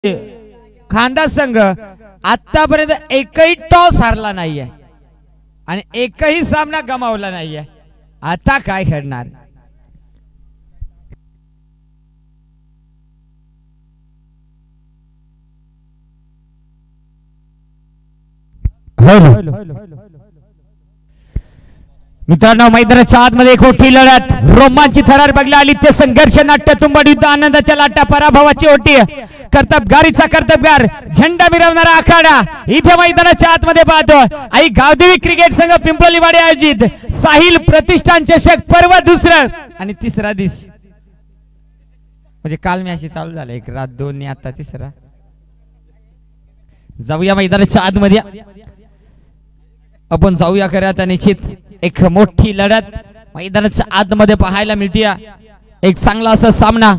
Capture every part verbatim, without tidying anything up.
खानदान संघ आतापर्यंत एकही टॉस हारला नाहीये आणि एकही सामना गमावला नाहीये. आता काय घडणार? मित्रांनो, मैदानाच्या आतमध्ये एक मोठी लढत, रोमांची थरार बघला आली. ते संघर्ष नाट्य तुंबड युद्ध, आनंदाच्या लाटा, पराभवाची ओटी, कर्तबगारीचा कर्तबगार, झेंडा मिरवणारा आखाडा इथे मैदानाच्या आतमध्ये पाहतो. आई गावदेवी क्रिकेट संघ पिंपळीवाडी आयोजित साहिल प्रतिष्ठान चषक पर्व दुसरं आणि तिसरा दिस, म्हणजे काल मॅच चालू झाला, एक रात दोन आता तिसरा. जाऊया मैदानाच्या आतमध्ये, आपण जाऊया खरं तर निश्चित एक मोठी लढत मैदानाच्या आतमध्ये पाहायला मिळते. एक चांगला असा सामना.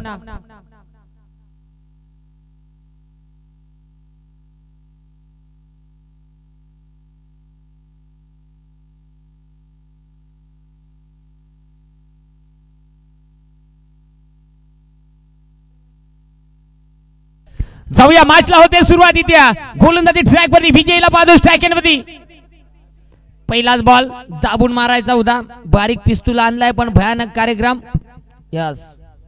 जाऊया मॅचला होते सुरुवात. इथे गोलंदाजी ट्रॅक वरती विजयला पाहतो स्ट्रायक वरती. पहिलाच बॉल दाबून मारायचा होता, बारीक पिस्तूल आणलाय पण भयानक कार्यक्रम. यस,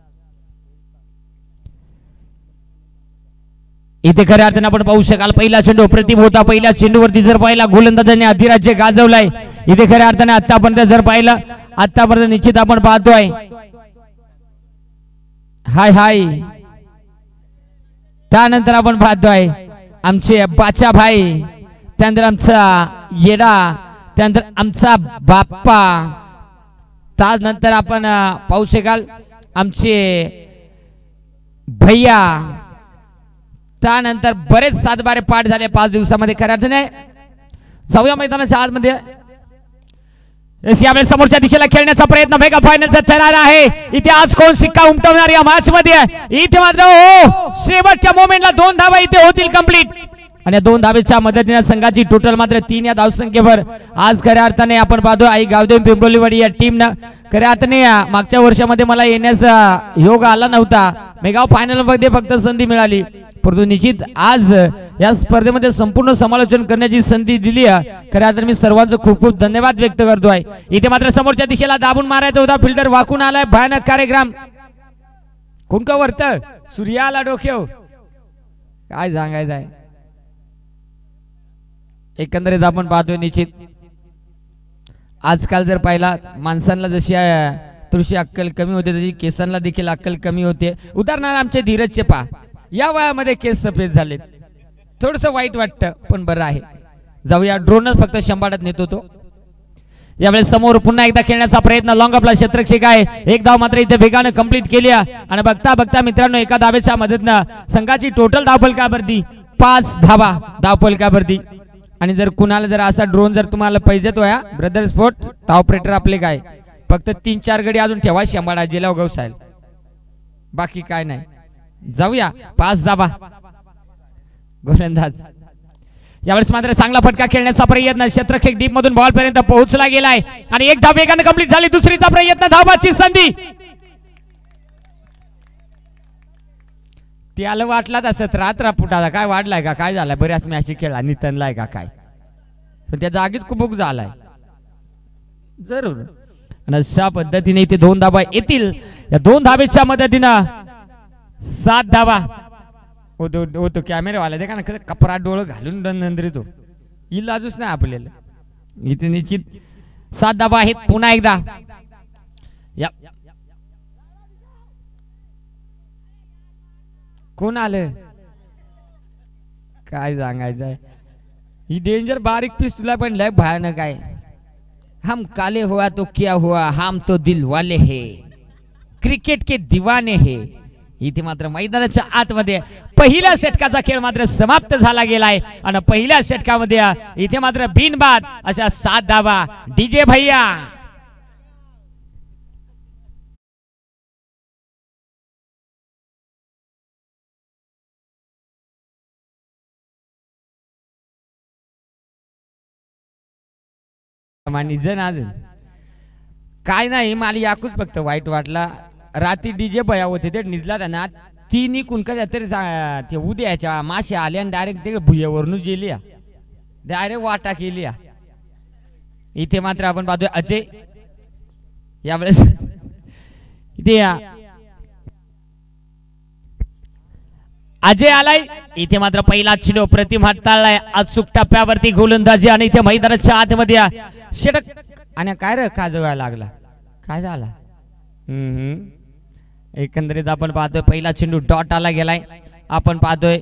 इथे खऱ्या अर्थाने आपण पाहू शकाल पहिला चेंडू प्रतिम होता. पहिल्या चेंडूवरती जर पाहिला गोलंदाजाने अधिराज्य गाजवलाय. इथे खऱ्या अर्थाने आतापर्यंत जर पाहिलं आतापर्यंत निश्चित आपण पाहतोय हाय हाय. त्यानंतर आपण पाहतोय आमचे बाचा भाई, त्यानंतर आमचा येडा, त्यानंतर आमचा बाप्पा, त्यानंतर आपण पाहू शकाल आमचे भैया. त्यानंतर बरेच सातबारे पाठ झाले पाच दिवसामध्ये खऱ्या अर्थाने. जाऊया मैदानाच्या आतमध्ये. यावेळेस समोरच्या दिशेला खेळण्याचा प्रयत्न, मेगा फायनलचा थरार आहे. इथे आज कोण शिक्का उमटवणार या मॅच मध्ये? इथे मात्र हो शेवटच्या मोमेंटला दोन धावा इथे होतील कंप्लीट आणि दोन धावेच्या मदतीने संघाची टोटल मात्र तीन या धावसंख्येवर आज खऱ्या अर्थाने आपण पाहतो आई गावदेवी पिंपळीवाडी या टीमनं खऱ्या अर्थाने मागच्या वर्षामध्ये मला येण्याचा योग आला नव्हता. मेगा फायनल मध्ये फक्त संधी मिळाली, परंतु निश्चित आज या स्पर्धेमध्ये संपूर्ण समालोचन करण्याची संधी दिली. खऱ्या अर्थाने मी सर्वांचं खूप खूप धन्यवाद व्यक्त करतो आहे. इथे मात्र समोरच्या दिशेला दाबून मारायचा होता, फिल्डर वाकून आलाय. भयानक कार्यक्रम. कोण का वरत सूर्याला डोक्याव काय सांगायचं आहे. एकंदरीत आपण पाहतोय निश्चित आजकाल जर पाहिला माणसांना जशी थोडीशी अक्कल कमी होते तशी केसांना देखील अक्कल कमी होते. उदाहरणार्थ आमचे धीरजचे पा या वयामध्ये केस सफेद झालेत, थोडस वाईट वाटतं पण बरं आहे. जाऊया, ड्रोनच फक्त शंभाडत नेतो तो. यावेळेस समोर पुन्हा एकदा खेळण्याचा प्रयत्न, लॉंग आपला क्षेत्ररक्षक आहे. एक धाव मात्र इथे वेगानं कंप्लीट केली आणि बघता बघता मित्रांनो एका धावेच्या मदतीनं संघाची टोटल धावफलकावरती पाच धावा धावफलकावरती. आणि जर कुणाला जर असा ड्रोन जर तुम्हाला पाहिजे तो या ब्रदर स्पोर्ट ऑपरेटर आपले काय फक्त तीन चार गडी अजून ठेवा शंभाडा जिल्हा गवसायल, बाकी काय नाही. जाऊया, पाच धावा गोलंदाज. यावेळेस मात्र चांगला फटका खेळण्याचा प्रयत्न, क्षेत्ररक्षक डीप मधून बॉल पर्यंत पोहोचला गेलाय आणि एक धाव वेगाने कंप्लीट झाली. दुसरीचा प्रयत्न, धावाची संधी. त्याला वाटला तसं रात्र फुटाला काय वाढलाय का काय झालाय, बऱ्याच मॅच खेळला नितनलाय का काय, पण त्या जागीत कुबुक झालाय जरूर. आणि अशा पद्धतीने इथे दोन धावा येतील. या दोन धावेच्या मदतीनं सात धावा होतो. होतो कॅमेरावाला देखा ना कपडा डोळं घालून नंदरी तो इलाजच नाही आपल्याला. इथे निश्चित सात धावा आहेत. पुन्हा एकदा या कोण आलं काय सांगायचं आहे. ही डेंजर बारीक पीस तुला पण लय भयानक आहे. हम काले हुआ तो क्या हुआ, हम तो दिल वाले है, क्रिकेट के दीवाने है. इथे मात्र मैदानाच्या आतमध्ये पहिल्या षटकाचा खेळ मात्र समाप्त झाला गेलाय आणि पहिल्या षटकामध्ये इथे मात्र बिनबाद अशा सात धावा. डीजे भैया जण अजून काय नाही, मला याकूच फक्त वाईट वाटला. रात्री डीजे भया होते ते निजला त्यांना ती निकून कशा तरी ते उद्याच्या माश्या आल्या आणि डायरेक्ट ते भुयावरून गेली, डायरेक्ट वाटा केली. इथे मात्र आपण पाहतोय अजय यावेळेस इथे अजय आलाय. इथे मात्र पहिला चेंडू प्रतिम हाताळलाय. अचूक टप्प्यावरती गोलंदाजी आणि इथे मैदानाच्या आतमध्ये षटक. आणि काय रे का जगायला लागला, काय झाला? हम्म एकंदरीत आपण पाहतोय पहिला चेंडू डॉट आला गेलाय. आपण पाहतोय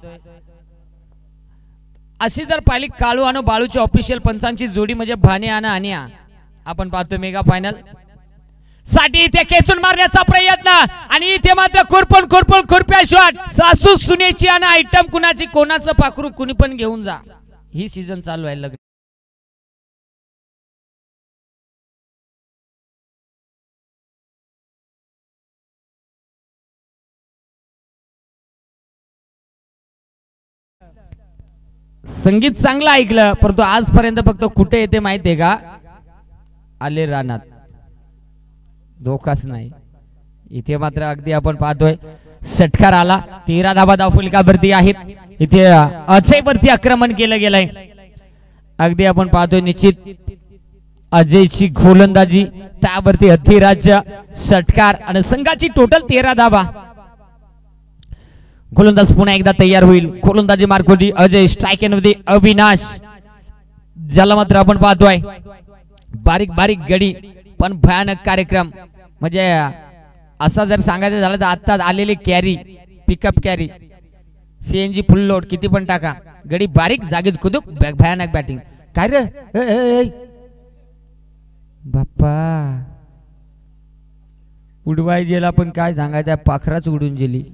अशी जर पाहिली काळू आणि बाळूची ऑफिशियल पंचांची जोडी म्हणजे भाने आणि आनिया. आपण पाहतोय मेगा फायनल साठी इथे खेचून मारण्याचा प्रयत्न आणि इथे मात्र खुरपून खुरपून खुरप्या शॉट. सासू सुनेची आणि आयटम कुणाची, कोणाचं पाखरू कुणी पण घेऊन जा. ही सीझन चालू आहे. लग्न संगीत चांगलं ऐकलं परंतु आजपर्यंत फक्त कुठे येते माहितीये का? आले रानात, धोकाच नाही. इथे मात्र अगदी आपण पाहतोय षटकार आला. तेरा धाबा धावफलकावरती आहेत. इथे अजय वरती आक्रमण केलं गेलंय. अगदी आपण पाहतोय निश्चित अजयची गोलंदाजी त्यावरती अधिराज्य षटकार आणि संघाची टोटल तेरा धाबा. गोलंदाज पुन्हा एकदा तयार होईल. गोलंदाजी मार्गवरती अजय, स्ट्राइक मध्ये अविनाश, ज्याला मात्र आपण पाहतोय बारीक बारीक गडी पण भयानक कार्यक्रम. म्हणजे असा जर सांगायचं झालं तर आता आलेले carry, pickup carry, CNG full load किती पण टाका, गडी बारीक जागेच कुदूक, भयानक बॅटिंग. काय रे बाप्पा, उडवाय गेला पण काय सांगायचं, पाखराच उडून गेली.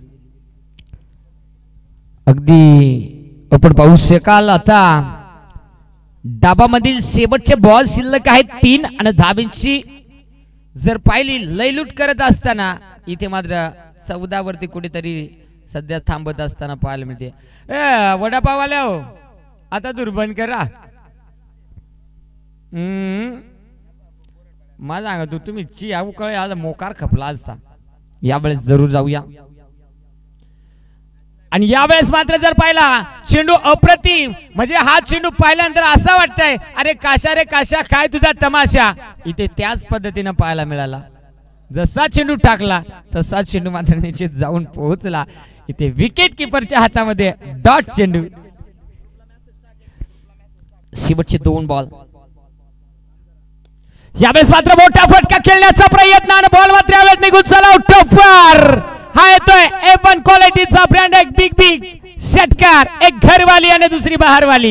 अगदी आपण पाहू शकाल आता डाबामधील शेवटचे बॉल शिल्लक आहेत तीन आणि धाबींची जर पाहिली लयलूट करत असताना इथे मात्र चौदा वरती कुठेतरी सध्या थांबत असताना पाहायला मिळते. ए वडापाववाल्या हो, आता दुर्बंध करा. हम्म मला सांगा तू तुम्ही ची उकळे आज मोकार खपला असता. यावेळेस जरूर जाऊया. आणि यावेळेस मात्र जर पाहिला चेंडू अप्रतिम, म्हणजे हा चेंडू पाहिल्यानंतर असं वाटतंय अरे काशा रे काशा काय तुझा तमाशा. इथे त्याच पद्धतीने पाहायला मिळाला. जसा चेंडू टाकला तसा चेंडू मात्र निश्चित जाऊन पोहोचला. इथे विकेट किपरच्या हातामध्ये डॉट चेंडू. शेवटचे दोन बॉल. यावेळेस मात्र मोठा फटका खेळण्याचा प्रयत्न आणि बॉल मात्र यावेळेस निघून चला टॉपर. हा येतोय ए वन क्वालिटीचा ब्रँड, एक बिग बिग षटकार, एक घरवाली आणि दुसरी बाहेरवाली.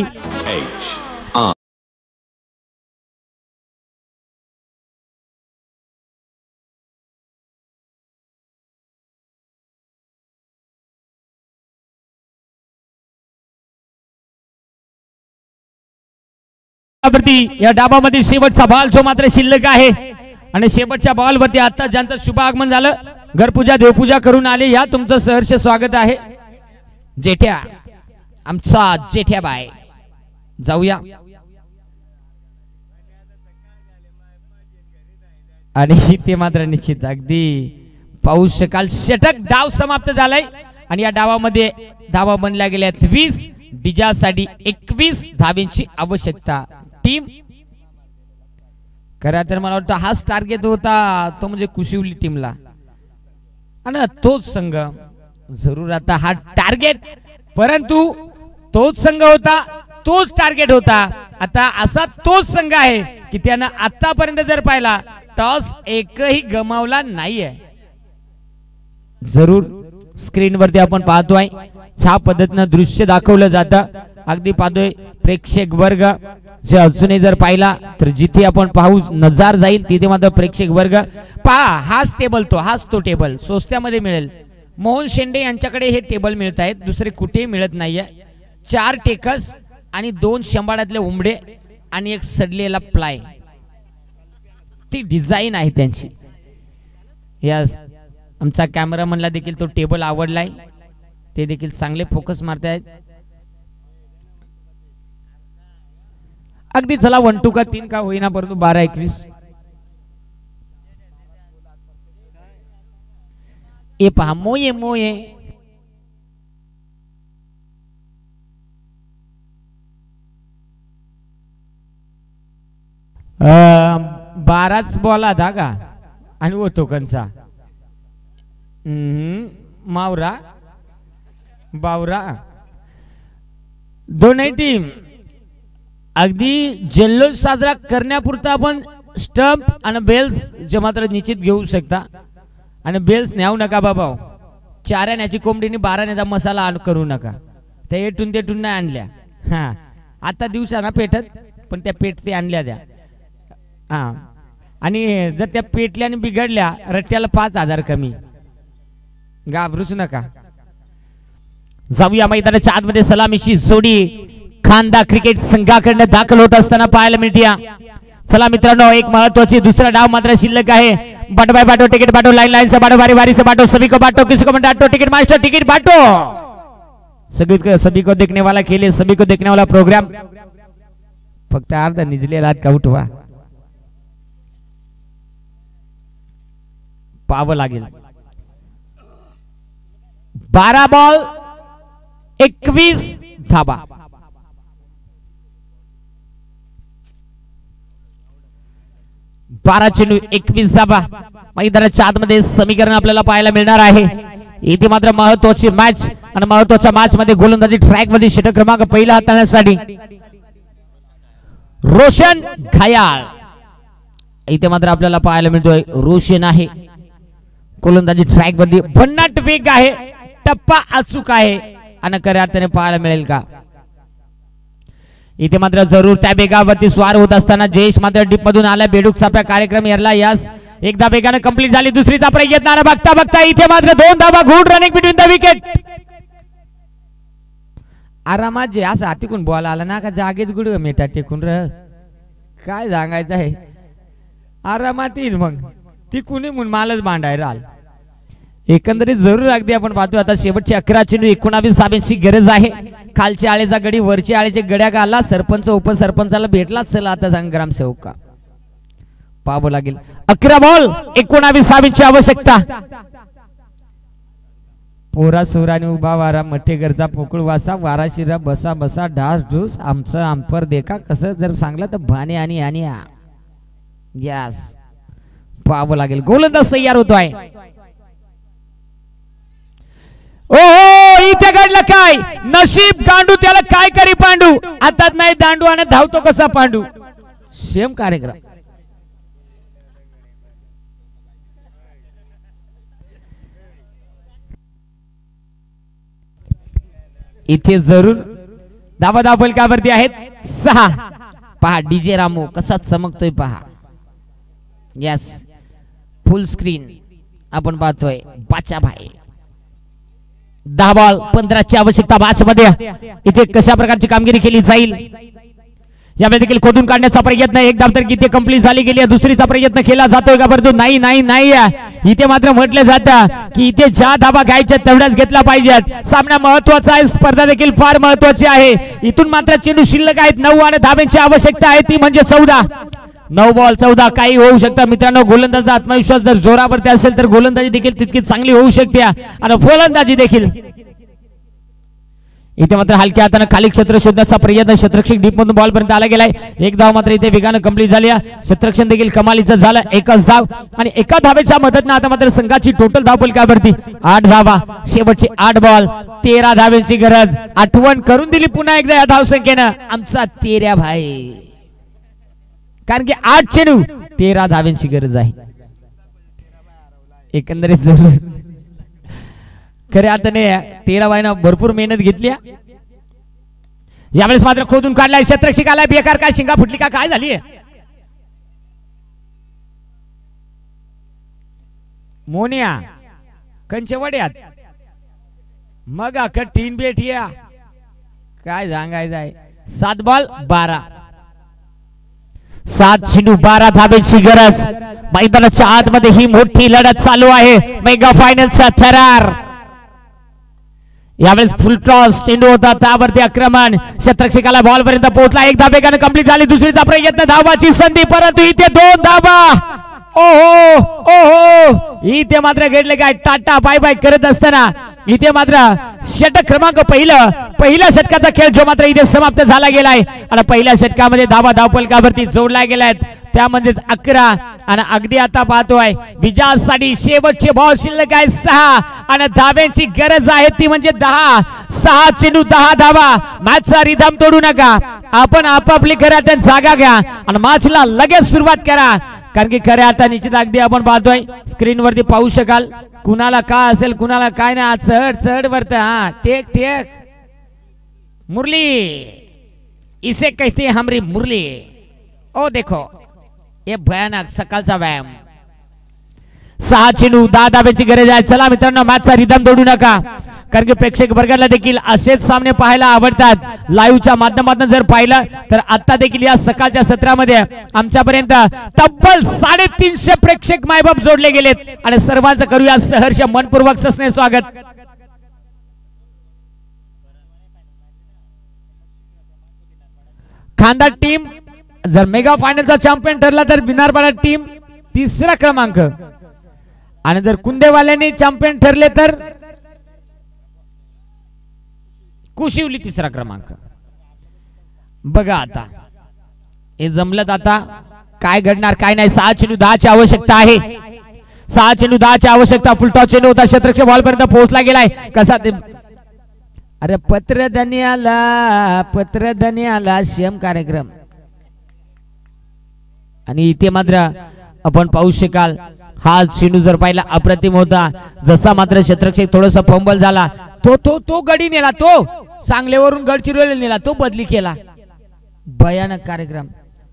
या डाबामध्ये शेवटचा बॉल जो मात्र शिल्लक आहे आणि शेवटच्या बॉल वरती आता ज्यांचं शुभ आगमन झालं, घरपूजा देवपूजा करून आले, या तुमचं सहर्ष स्वागत आहे. जेठ्या, आमचा जेठ्या बाय. जाऊया आणि ते मात्र निश्चित अगदी पाहू शकाल षटक डाव समाप्त झालाय आणि या डावामध्ये धावा बनल्या गेल्यात वीस, डिजासाठी एकवीस धावेंची आवश्यकता. टीम खरं तर मला वाटतं हाच टार्गेट होता तो, म्हणजे कुशिवली टीमला, आणि तोच संघ जरूर आता हा टार्गेट, परंतु तोच संघ होता, तोच टार्गेट होता. आता असा तोच संघ आहे की त्यानं आतापर्यंत जर पाहिला टॉस एकही गमावला नाहीये. जरूर स्क्रीनवरती आपण पाहतोय छा पद्धतीनं दृश्य दाखवलं जातं. अगदी पाहतोय प्रेक्षक वर्ग जे अजूनही जर पाहिला तर जिथे आपण पाहू नजार जाईल तिथे मात्र प्रेक्षक वर्ग पहा. हाच टेबल तो हाच तो टेबल स्वस्त्यामध्ये मिळेल. मोहन शेंडे यांच्याकडे हे टेबल मिळत आहेत, दुसरे कुठेही मिळत नाहीये. चार टेकस आणि दोन शंभाळ्यातले उंबडे आणि एक सडलेला प्लाय, ती डिझाईन आहे त्यांची. यस, आमचा कॅमेरामनला देखील तो टेबल आवडलाय, ते देखील चांगले फोकस मारतायत. अगदी चला वन टू का तीन का होईना परंतु बारा एकवीस. ए पहा मोये मोये बाराच बॉल आता का आणि होतो कंचा मावरा बावरा दोन्ही टीम अगदी जल्लोष साजरा करण्यापुरता आपण स्टंप आणि बेल्स जे मात्र निश्चित घेऊ शकता आणि बेल्स न्याऊ नका बाबा. चाराण्याची कोंबडीने बाराण्याचा मसाला आण करू नका. त्या एटून तेटून नाही आणल्या. हा आता दिवसाना पेटत पण त्या पेटते आणल्या द्या. हा आणि जर त्या पेटल्याने बिघडल्या रट्ट्याला पाच हजार कमी. घाबरूच नका. जाऊया मैदानाच्या आतमध्ये सलामीची जोडी खांदा क्रिकेट संघाकडनं दाखल होत असताना पाहायला मिळते. चला मित्रांनो एक महत्वाची दुसरा डाव मात्र शिल्लक आहे. बाटो बाय बाटो टिकट बाटो लाइन लाइन से बाटो बारी बारी से बाटो सभी को बाटो किसी को मत बाटो टिकट मास्टर टिकट बाटो सभी को सभी को देखने वाला खेले सभी को देखने वाला प्रोग्राम. फक्त अर्धा निजलेला हात का उठवा पाहावं लागेल. बारा बॉल एकवीस धाबा. बारा चेंडू एकवीस धाबा. मैदानाच्या आतमध्ये समीकरण आपल्याला पाहायला मिळणार आहे. इथे मात्र महत्वाची मॅच आणि महत्वाच्या मॅच मध्ये गोलंदाजी ट्रॅक मध्ये षटक क्रमांक पहिला हाताळण्यासाठी रोशन घायाळ इथे मात्र आपल्याला पाहायला मिळतोय. रोशन आहे गोलंदाजी ट्रॅक मध्ये भन्नाट वेग आहे. टप्पा अचूक आहे आणि खऱ्या अर्थाने पाहायला मिळेल का. इथे मात्र जरूर त्या बेगावरती स्वार होत असताना जयेश मात्र डीप मधून आला. बेडूक चाप्या कार्यक्रम यारला यास एकदा बेगाने कंप्लीट झाली. दुसरीचा प्रयत्न बघता बघता इथे मात्र दोन धाबा. Good running between the wicket. आरामात जे असं हातीकून बॉल आला ना का जागेच गुड मेटा टेकून र काय सांगायचं आहे. आरामात येईल मग ती कुणी म्हणून मालच भांडाय राल. एकंदरीत जरूर अगदी आपण पाहतो आता शेवटचे अकरा चेंडू एकोणावीस धाब्यांची गरज आहे. खालच्या आळेचा गडी वरच्या आळेचे गड्या घाला. सरपंच उपसरपंचाला भेटलाच चला आता सांग ग्रामसेवक का पाहावं लागेल. अकरा बॉल एकोणावीस धाब्यांची आवश्यकता. पोरा सोराने उभा वारा मठे गरजा पोकळ वासा वारा शिरा बसा बसा ढास ढूस आमचं आंपर देखा कसं जर सांगलं तर भाने आणि आणि यस पाहावं लागेल. गोलंदाज तयार होतोय. ओ इथे घडलं काय नशीब गांडू त्याला काय करी पांडू. आता नाही दांडू आणि धावतो कसा पांडू. सेम कार्यक्रम. इथे जरूर दाबा दाबल कावरती आहेत सहा. पहा डीजे रामू कसा चमकतोय पहा. यस फुल स्क्रीन आपण पाहतोय. बाचा भाई दहा बॉल पंधराची आवश्यकता मॅच मध्ये. इथे कशा प्रकारची कामगिरी केली जाईल यामध्ये देखील खोदून काढण्याचा प्रयत्न. एकदा तर इथे कंप्लीट झाली गेली. दुसरीचा प्रयत्न केला जातोय का परंतु नाही नाही नाही. इथे मात्र म्हटलं जातं की इथे ज्या धाबा घ्यायच्या तेवढ्याच घेतला पाहिजेत. सामना महत्वाचा आहे. स्पर्धा देखील फार महत्वाची आहे. इथून मात्र चेंडू शिल्लक आहेत. नऊ आणि धाब्यांची आवश्यकता आहे ती म्हणजे चौदा. नऊ बॉल चौदा काही होऊ शकतं मित्रांनो. गोलंदाजीचा आत्मविश्वास जर जोरावरती असेल तर गोलंदाजी देखील तितकी चांगली होऊ शकते आणि फलंदाजी देखील. इथे मात्र हलक्या हाताने खाली क्षेत्र शोधण्याचा प्रयत्न. क्षेत्ररक्षक डीप मधून बॉल पर्यंत आला गेलाय. एक धाव मात्र इथे वेगानं कंप्लीट झाली. क्षेत्ररक्षण देखील कमालीचं झालं. एकच धाव आणि एका धावेच्या मदतीने आता मात्र संघाची टोटल धावपल काय भरती आठ धावा. शेवटचे आठ बॉल तेरा धाव्यांची गरज. आठवण करून दिली पुन्हा एकदा या धावसंख्येनं आमचा तेऱ्या भाई. कारण की आठ चेंडू तेरा धाव्यांची गरज आहे. एकंदरीत जरूर खऱ्या अर्थाने तेरा बायनं भरपूर मेहनत घेतली. यावेळेस मात्र खोदून काढलाय. क्षेत्ररक्षक आलाय. बेकार काय शिंगा फुटली का काय झाली. मोनिया कंचवड्यात मग अख्खा तीन बेटिया काय सांगायचं आहे. सात बॉल बारा. सात चेंडू बारा धाब्यांची गरज. मैदानाच्या आतमध्ये ही मोठी लढत चालू आहे. मेगा फायनलचा थरार. यावेळेस फुल टॉस चेंडू होता त्यावरती आक्रमण. क्षेत्ररक्षकाला बॉल पर्यंत पोहोचला. एक धाव वेगाने कंप्लीट झाली. दुसरीचा प्रयत्न धावाची संधी परंतु इथे दोन धावा. ओहो ओहो इथे मात्र घडले काय टाटा बाय बाय करत असताना इथे मात्र षटक क्रमांक पहिलं पहिल्या षटकाचा खेळ जो मात्र इथे समाप्त झाला गेलाय आणि पहिल्या षटकामध्ये धावा धावपलकावरती जोडला गेलाय त्या म्हणजेच अकरा आणि अगदी आता पाहतोय विजयासाठी शेवटचे बॉल शिल्लक आहे सहा आणि धाव्यांची गरज आहे ती म्हणजे दहा सहा चेंडू दहा धावा मॅचचा रिदम तोडू नका आपण आपापली खऱ्या जागा घ्या आणि मॅचला लगेच सुरुवात करा कारण की खऱ्या आता निश्चित अगदी आपण पाहतोय स्क्रीन वरती पाहू शकाल कुणाला काय असेल कुणाला काय नाही चढ चढ वरत हा टेक टेक मुरली इसे कहते हैं हमारी मुरली ओ देखो ये भयानक सकाळचा व्यायाम सहा चेंडू दहा धाब्याची गरज आहे चला मित्रांनो मॅचचा रिदम तोडू नका कारण की प्रेक्षक वर्गाला देखील असेच सामने पाहायला आवडतात लाईव्हच्या माध्यमातून जर पाहिलं तर आता देखील या सकाळच्या सत्रामध्ये आमच्यापर्यंत तब्बल साडेतीनशे प्रेक्षक मायबाप जोडले गेलेत आणि सर्वांचं करूया सहर्ष मनपूर्वक ससने स्वागत खानदार टीम जर मेगा फायनलचा चॅम्पियन ठरला तर बिनारपाडा टीम तिसरा क्रमांक आणि जर कुंदेवाल्यांनी चॅम्पियन ठरले तर कुशिवली तिसरा क्रमांक बघा आता हे जमलत आता काय घडणार काय नाही सहा चेंडू दहाची आवश्यकता आहे सहा चेंडू दहाची आवश्यकता फुलटॉस चेंडू होता क्षेत्ररक्षक बॉल पर्यंत पोहोचला गेलाय कसा ते अरे पत्रधनी आला पत्रधनी आला सीएम कार्यक्रम आणि इथे मात्र आपण पाहू शकाल हा चेंडू जर पाहिला अप्रतिम होता जसा मात्र क्षेत्ररक्षक थोडासा फंबल झाला तो तो तो गडी नेला तो सांगलेवरून गडचिरोली नेला तो बदली केला भयानक कार्यक्रम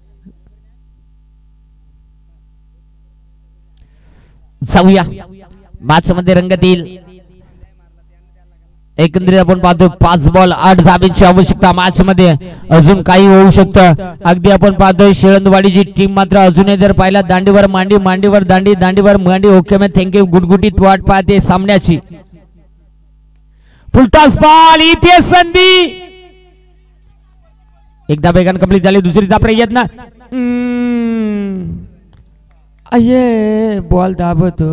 जाऊया मॅच मध्ये रंगत येईल एकंदरीत आपण पाहतो पाच बॉल आठ धाब्यांची आवश्यकता मॅच मध्ये अजून काही होऊ शकतं अगदी आपण पाहतोय शेळंदवाडीची टीम मात्र अजूनही जर पाहिला दांडीवर मांडी मांडीवर दांडी दांडीवर मांडी ओके मॅ थँक्यू गुटगुटीत वाट पाहते सामन्याची फुलटॉस बॉल इथे संधी एकदा बेगान कंप्लीट झाली दुसरीचा प्रयत्न अये बॉल दाबतो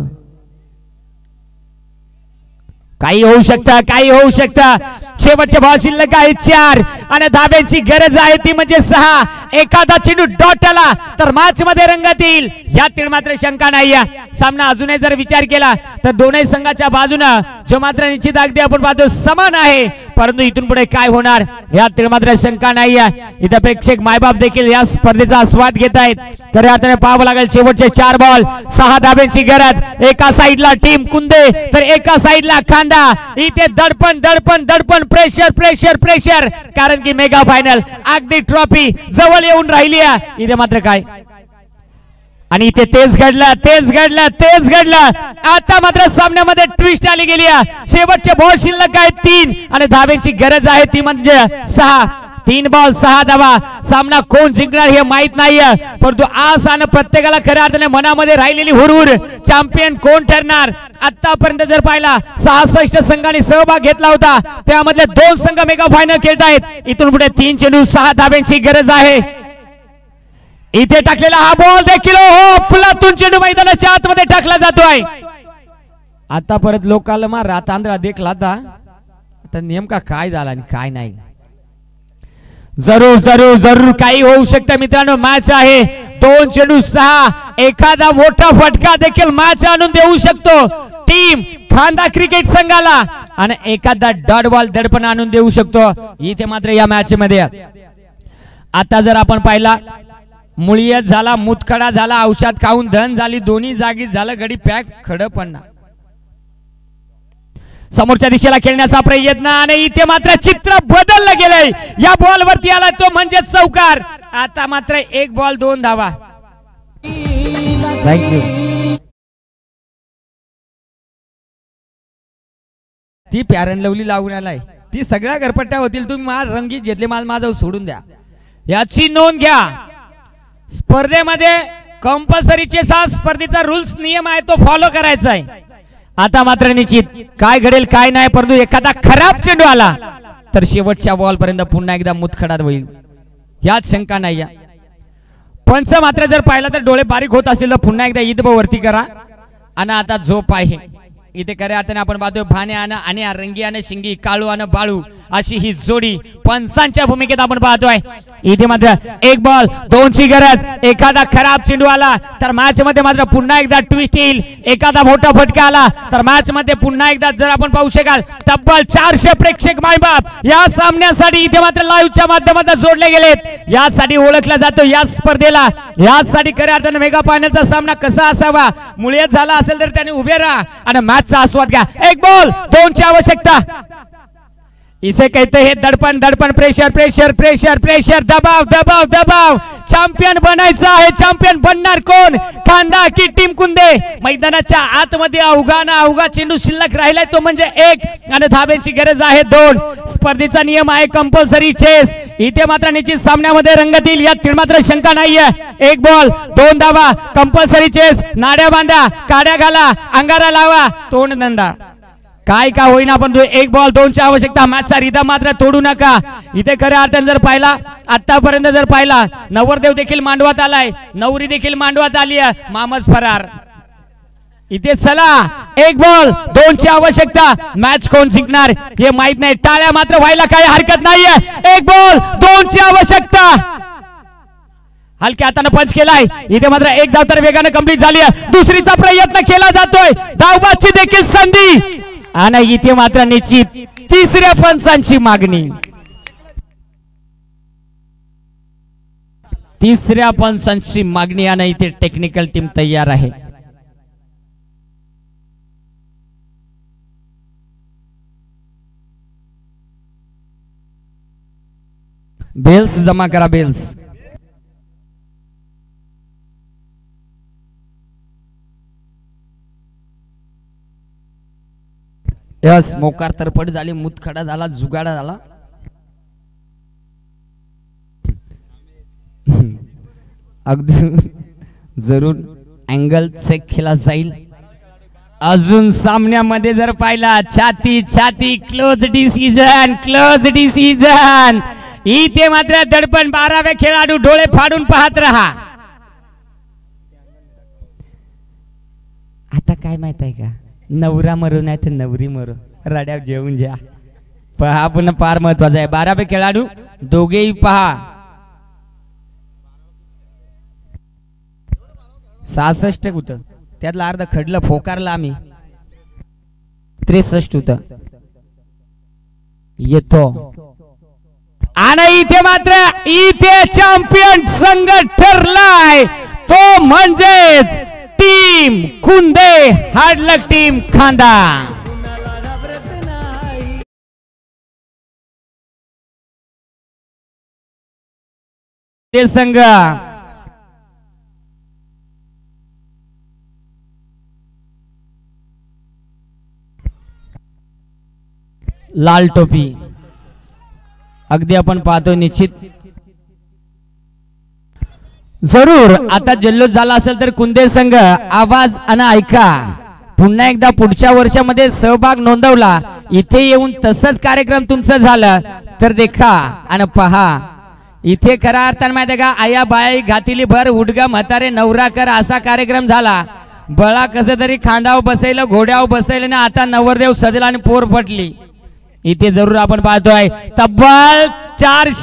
काही होऊ शकतं काही होऊ शकतं शेवटचे बॉल शिल्लक आहे चार आणि धाब्यांची गरज आहे ती म्हणजे सहा एखादा चेंडू डॉट आला तर मॅच मध्ये रंगत येईल यात मात्र शंका नाही सामना अजूनही जर विचार केला तर दोनही संघाच्या बाजूने जो मात्र निश्चित अगदी आपण पाहतो समान आहे परंतु इथून पुढे काय होणार यात मात्र शंका नाही इथं प्रेक्षक मायबाप देखील या स्पर्धेचा आस्वाद घेत आहेत तर आता पाहावं लागेल शेवटचे चार बॉल सहा धाब्यांची गरज एका साईडला टीम कुंदे तर एका साईडला खांदा इथे दडपण दडपण दडपण प्रेशर प्रेशर प्रेशर कारण की मेगा फायनल अगदी ट्रॉफी जवळ येऊन राहिली आहे इथे मात्र काय आणि इथे तेच घडलं तेच घडलं तेच घडलं आता मात्र सामन्यामध्ये ट्विस्ट आली गेली शेवटचे बॉल शिल्लक आहे तीन आणि धाब्यांची गरज आहे ती म्हणजे सहा तीन बॉल सहा धावा सामना कोण जिंकणार हे माहित नाहीये परंतु आज आणि प्रत्येकाला खऱ्या अर्थाने मनामध्ये राहिलेली हुरहुर चॅम्पियन कोण ठरणार आतापर्यंत जर पाहिला सहासष्ट संघांनी सहभाग घेतला होता त्यामधले दोन संघ मेगा फायनल खेळत आहेत इथून पुढे तीन चेंडू सहा धाब्यांची गरज आहे इथे टाकलेला हा बॉल देखील हो फुलातून चेंडू मैदानाच्या आतमध्ये टाकला जातोय आता परत लोकांना मारा तांदळा देखला आता नेमका काय झाला आणि काय नाही जरूर जरूर जरूर काही होऊ शकतं मित्रांनो मॅच आहे दोन चेंडू सहा एखादा मोठा फटका देखील मॅच आणून देऊ शकतो टीम खांदा क्रिकेट संघाला आणि एखादा डॉट बॉल दडपण आणून देऊ शकतो इथे मात्र या मॅच मध्ये आता जर आपण पाहिला मुळीयत झाला मुतखडा झाला औषध खाऊन धन झाली दोन्ही जागी झालं गडी पॅक खड पडणार समोरच्या दिशेला खेळण्याचा प्रयत्न आणि इथे मात्र चित्र बदललं गेलंय या बॉल वरती आला तो म्हणजे चौकार आता मात्र एक बॉल दोन धावा थँक्यू ती प्यारन लवली लावून आलाय ती सगळ्या घरपट्ट्या होतील तुम्ही माल रंगीत घेतले माल माझं सोडून द्या याची नोंद घ्या स्पर्धेमध्ये कंपल्सरीचे सा स्पर्धेचा रूल्स नियम आहे तो फॉलो करायचा आहे आता मात्र निश्चित काय घडेल काय नाही परंतु एखादा खराब चेंडू आला तर शेवटच्या बॉल पर्यंत पुन्हा एकदा मुतखडा होईल यात शंका नाही पंच मात्र जर पाहिला तर डोळे बारीक होत असेल तर पुन्हा एकदा ईद वरती करा. आणि आता झोप आहे इथे खऱ्या अर्थाने आपण पाहतोय भाने आणि रंगी आणि शिंगी काळू आणि बाळू अशी ही जोडी पंचांच्या भूमिकेत आपण पाहतोय. इथे मात्र एक बॉल दोनची गरज. एखादा खराब चेंडू आला तर मॅच मध्ये मात्र पुन्हा एकदा ट्विस्ट येईल. एखादा मोठा फटका आला तर मॅच मध्ये पुन्हा एकदा जर आपण पाहू शकाल तब्बल चारशे प्रेक्षक मायबाप या सामन्यासाठी इथे मात्र लाईव्हच्या माध्यमातून जोडले गेलेत. यासाठी ओळखला जातो या स्पर्धेला. यासाठी खऱ्या अर्थाने मेगा फायनलचा सामना कसा असावा मुळीच झाला असेल तर त्याने उभे राहा आणि मॅचचा आस्वाद घ्या. एक बॉल दोनची आवश्यकता. इसे कहते हैं दडपण दडपण प्रेशर प्रेशर प्रेशर प्रेशर दबाव दबाव दबाव. चॅम्पियन बनायचा आहे. चॅम्पियन बनणार कोण खांदा की टीम कुंदे. मैदानाच्या आतमध्ये अवघा ना अवघा चेंडू शिल्लक राहिलाय तो म्हणजे एक आणि धाब्यांची गरज आहे दोन. स्पर्धेचा नियम आहे कंपल्सरी चेस. इथे मात्र निश्चित सामन्यामध्ये रंगतील यात मात्र शंका नाहीये. एक बॉल दोन धावा कंपल्सरी चेस. नाड्या बांधा काड्या घाला अंगारा लावा तोंड नंदा काय का होईना पण एक बॉल दोनची आवश्यकता. मॅचचा रिदम मात्र तोडू नका. इथे खऱ्या अर्थाने जर पाहिला आतापर्यंत जर पाहिला नवरदेव देखील मांडवात आलाय नवरी देखील मांडवात आली आहे मामच फरार. इथे चला एक बॉल दोनची आवश्यकता. मॅच कोण जिंकणार हे माहित नाही. टाळ्या मात्र व्हायला काही हरकत नाहीये. एक बॉल दोनची आवश्यकता. हलक्या हाताने पंच केलाय. इथे मात्र एक धाव तर वेगाने कंप्लीट झाली आहे. दुसरीचा प्रयत्न केला जातोय. धावबाची देखील संधी आणि इथे मात्र निश्चित तिसऱ्या पंचांची मागणी. तिसऱ्या पंचांची मागणी आणि इथे टेक्निकल टीम तयार आहे. बेल्स जमा करा बेल्स. यस मोकार तरपट झाली मुतखडा झाला जुगाडा झाला. अगदी जरूर अँगल चेक केला जाईल. अजून सामन्यामध्ये जर पाहिला छाती छाती क्लोज डिसिजन क्लोज डिसिजन. इथे मात्र दडपण बारावे खेळाडू डोळे फाडून पाहत रहा. आता काय माहित आहे का नवरा मरू नाही तर नवरी मरू रड्यावर जेवून घ्या. पहा पुन्हा फार महत्वाचं आहे. बारावे खेळाडू दोघेही पहा. सहासष्ट होत त्यातला अर्ध खडलं फोकारला आम्ही. त्रेसष्ट होत येतो. आणि इथे मात्र इथे चॅम्पियन संघ ठरलाय तो म्हणजेच टीम कुंदे हार्डलक टीम खांदा. ते संघ लाल टोपी. अगदी आपण पाहतो निश्चित जरूर आता जल्लोष झाला असेल तर कुंदे संघ आवाज आणि ऐका. पुन्हा एकदा पुढच्या वर्षामध्ये सहभाग नोंदवला इथे येऊन तसंच कार्यक्रम तुमचा झाला तर देखा आणि पहा. इथे खरा अर्थाने माहिती का आया बाई घातिली भर उडगा म्हातारे नवरा कर असा कार्यक्रम झाला. बळा कसं तरी खांदावर बसायला घोड्यावर बसायला ना आता नवरदेव सजला आणि पोर फटली. इथे जरूर आपण पाहतोय तब्बल चार